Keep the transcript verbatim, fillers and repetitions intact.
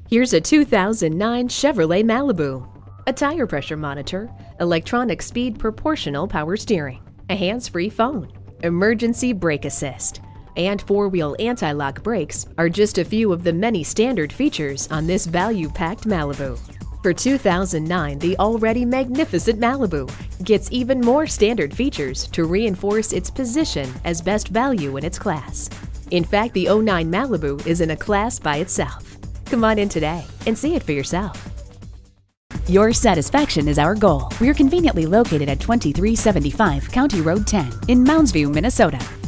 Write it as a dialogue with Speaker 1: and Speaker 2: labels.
Speaker 1: Here's a two thousand nine Chevrolet Malibu. A tire pressure monitor, electronic speed proportional power steering, a hands-free phone, emergency brake assist, and four-wheel anti-lock brakes are just a few of the many standard features on this value-packed Malibu. For two thousand nine, the already magnificent Malibu gets even more standard features to reinforce its position as best value in its class. In fact, the oh nine Malibu is in a class by itself. Come on in today and see it for yourself.
Speaker 2: Your satisfaction is our goal. We're conveniently located at twenty-three seventy-five County Road ten in Mounds View, Minnesota.